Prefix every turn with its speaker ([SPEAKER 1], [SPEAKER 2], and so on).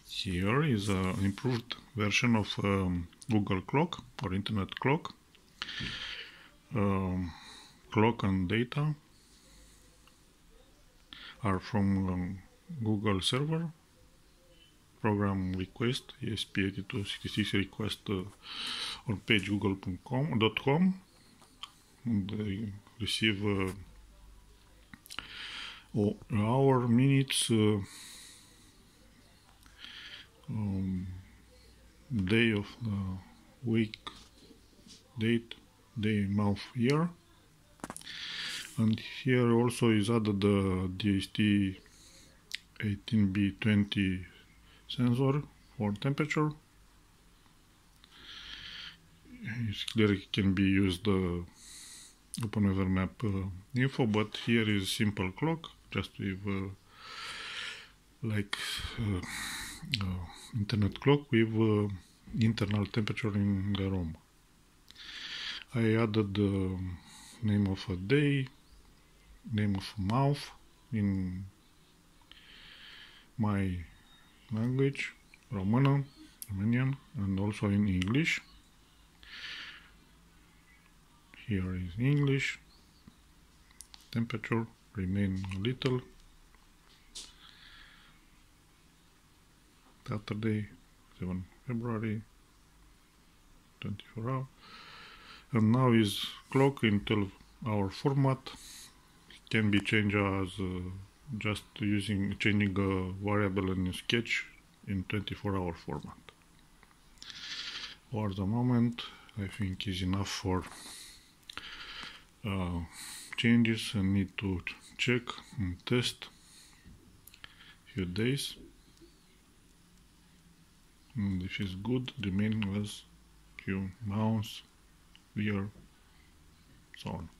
[SPEAKER 1] Here is an improved version of Google Clock or Internet Clock. Clock and data are from Google server. Program request ESP8266 request on page google.com, and they receive hour, minutes, day of the week, date, day, month, year. And here also is added the DHT18B20 sensor for temperature. It's clear it can be used OpenWeather map info, but here is simple clock, just with internet clock with internal temperature in the room. I added the name of a day, name of a month in my language, Romanian, and also in English. Here is English. Temperature remain a little. Saturday, 7 February, 24 hours. And now is clock in 12-hour format. It can be changed as just changing a variable in Sketch in 24-hour format. For the moment, I think is enough for changes. I need to check and test few days, and if it's good, remain as few months, year, so on.